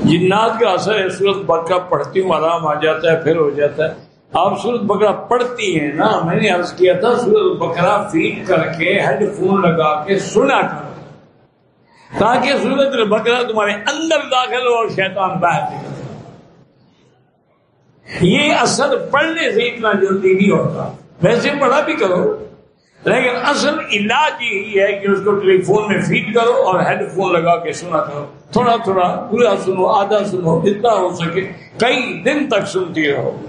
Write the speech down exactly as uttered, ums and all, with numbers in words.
जिन्नात का असर है, सूरत बकरा पढ़ती हूँ आराम आ जाता है, फिर हो जाता है। आप सूरत बकरा पढ़ती हैं ना, मैंने अर्ज किया था सूरत बकरा फीड करके हेडफोन लगा के सुना करो, ताकि सूरत बकरा तुम्हारे अंदर दाखिल हो और शैतान बाहर निकल। ये असर पढ़ने से इतना जल्दी नहीं होता, वैसे पढ़ा भी करो, लेकिन असल इलाज यही है कि उसको टेलीफोन में फीड करो और हेडफोन लगा के सुना करो। थोड़ा थोड़ा पूरा सुनो, आधा सुनो, जितना हो सके कई दिन तक सुनती रहो।